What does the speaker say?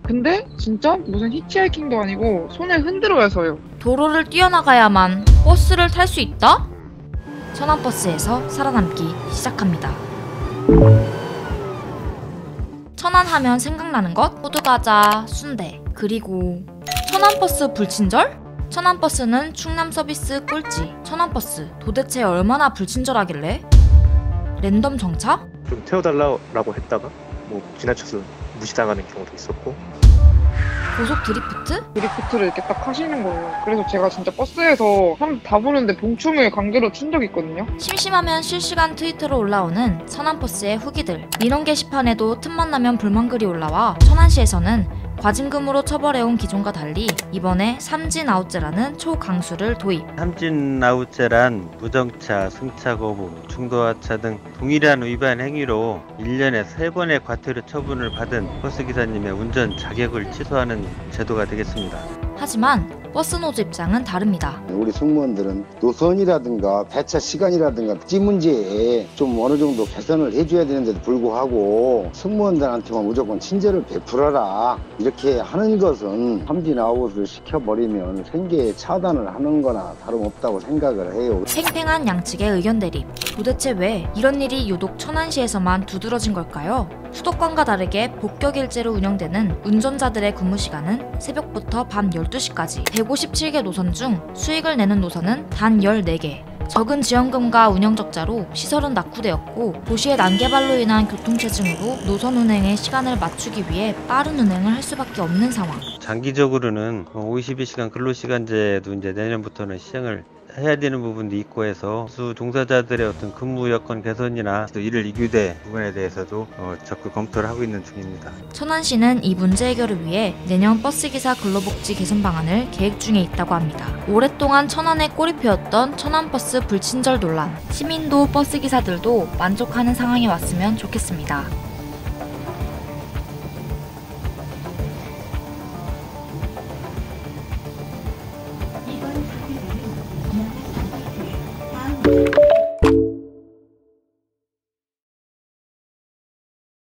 근데 진짜 무슨 히치하이킹도 아니고 손에 흔들어야서요. 도로를 뛰어나가야만 버스를 탈 수 있다? 천안버스에서 살아남기 시작합니다. 천안하면 생각나는 것? 호두과자, 순대, 그리고 천안버스 불친절? 천안버스는 충남 서비스 꼴찌. 천안버스 도대체 얼마나 불친절하길래? 랜덤 정차? 좀 태워달라고 했다가 뭐 지나쳐서 무시당하는 경우도 있었고. 고속 드리프트? 드리프트를 이렇게 딱 하시는 거예요. 그래서 제가 진짜 버스에서 사람 다 보는데 봉충을 강제로 친 적이 있거든요. 심심하면 실시간 트위터로 올라오는 천안버스의 후기들. 민원 게시판에도 틈만 나면 불만글이 올라와 천안시에서는 과징금으로 처벌해온 기존과 달리 이번에 삼진아웃제라는 초강수를 도입. 삼진아웃제란 무정차, 승차 거부, 중도하차 등 동일한 위반 행위로 1년에 3번의 과태료 처분을 받은 버스기사님의 운전 자격을 취소하는 제도가 되겠습니다. 하지만 버스 노조 입장은 다릅니다. 우리 승무원들은 노선이라든가 배차 시간이라든가 이 문제에 좀 어느 정도 개선을 해줘야 되는데도 불구하고 승무원들한테만 무조건 친절을 베풀어라 이렇게 하는 것은 삼진아웃을 시켜버리면 생계 차단을 하는 거나 다름없다고 생각을 해요. 팽팽한 양측의 의견 대립. 도대체 왜 이런 일이 유독 천안시에서만 두드러진 걸까요? 수도권과 다르게 복격일제로 운영되는 운전자들의 근무 시간은 새벽부터 밤 12시까지 157개 노선 중 수익을 내는 노선은 단 14개. 적은 지원금과 운영 적자로 시설은 낙후되었고 도시의 난개발로 인한 교통체증으로 노선 운행의 시간을 맞추기 위해 빠른 운행을 할 수밖에 없는 상황. 장기적으로는 52시간 근로시간제도 이제 내년부터는 시행을 해야 되는 부분도 있고 해서 수 종사자들의 어떤 근무 여건 개선이나 또 이를 이규대 부분에 대해서도 적극 검토를 하고 있는 중입니다. 천안시는 이 문제 해결을 위해 내년 버스기사 근로복지 개선 방안을 계획 중에 있다고 합니다. 오랫동안 천안의 꼬리표였던 천안버스 불친절 논란. 시민도 버스기사들도 만족하는 상황이 왔으면 좋겠습니다.